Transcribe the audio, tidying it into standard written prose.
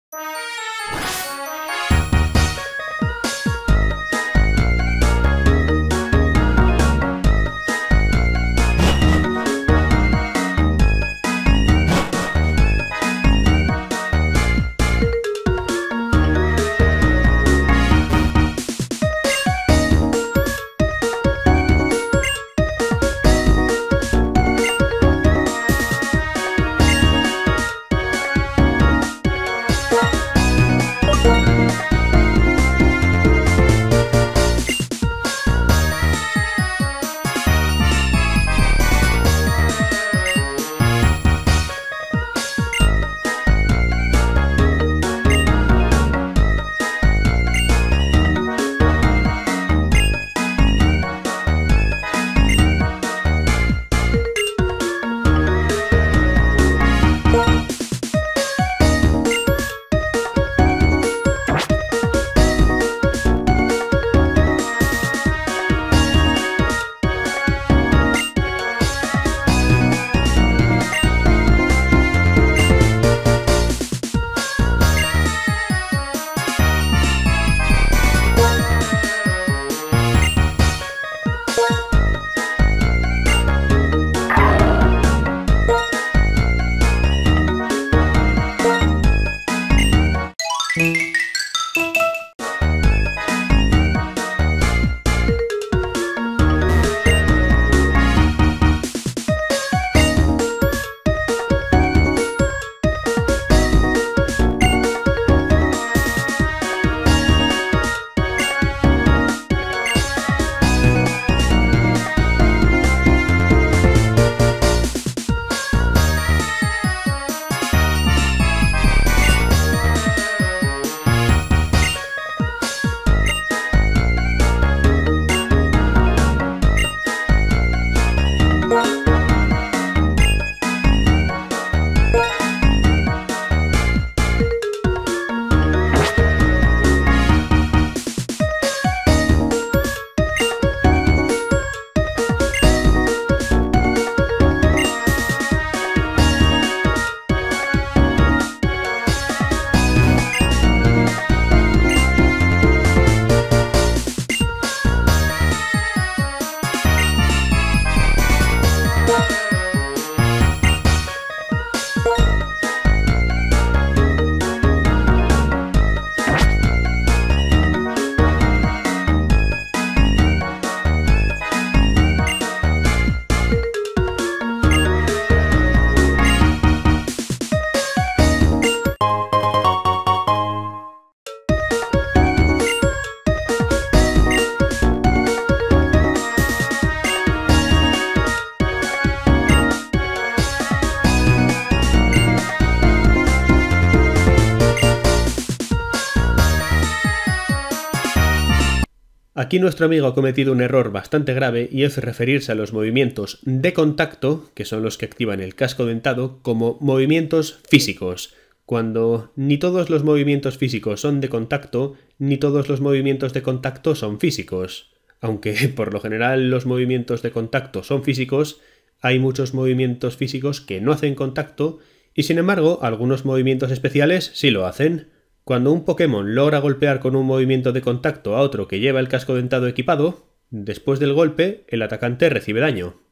Aquí nuestro amigo ha cometido un error bastante grave y es referirse a los movimientos de contacto, que son los que activan el casco dentado, como movimientos físicos, cuando ni todos los movimientos físicos son de contacto, ni todos los movimientos de contacto son físicos. Aunque por lo general los movimientos de contacto son físicos, hay muchos movimientos físicos que no hacen contacto y sin embargo algunos movimientos especiales sí lo hacen. Cuando un Pokémon logra golpear con un movimiento de contacto a otro que lleva el casco dentado equipado, después del golpe el atacante recibe daño.